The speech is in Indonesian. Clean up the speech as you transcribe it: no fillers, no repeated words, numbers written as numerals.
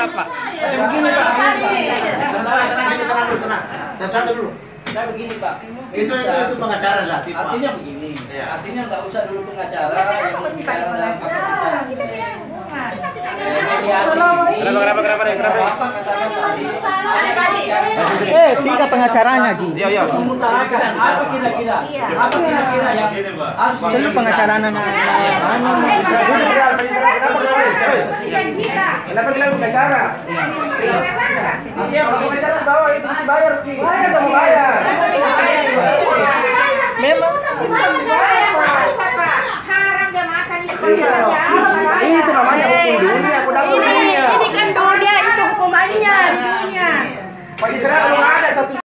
Pak. Begini Pak. Tenang. Satu dulu. Saya begini Pak. Itu pengacara lah. Artinya begini. Iya. Artinya nggak usah dulu pengacara Kita yang mesti bicara pakai dalam pengacara. kapasitas. Kita bilang hubungan. Tiga pengacaranya, Ji. Iya. Mengutarakan apa kira-kira? Apa kira-kira yang harus Itu pengacaranya Kenapa kita pengacara? Kalau pengacara bawa itu mesti bayar, Ki. Bayar kamu bayar. Memang Haram dia makan itu. Itu namanya hukum dunia, aku dapat dunia. Ini kan dunia itu hukumannya. Bagi saya kalau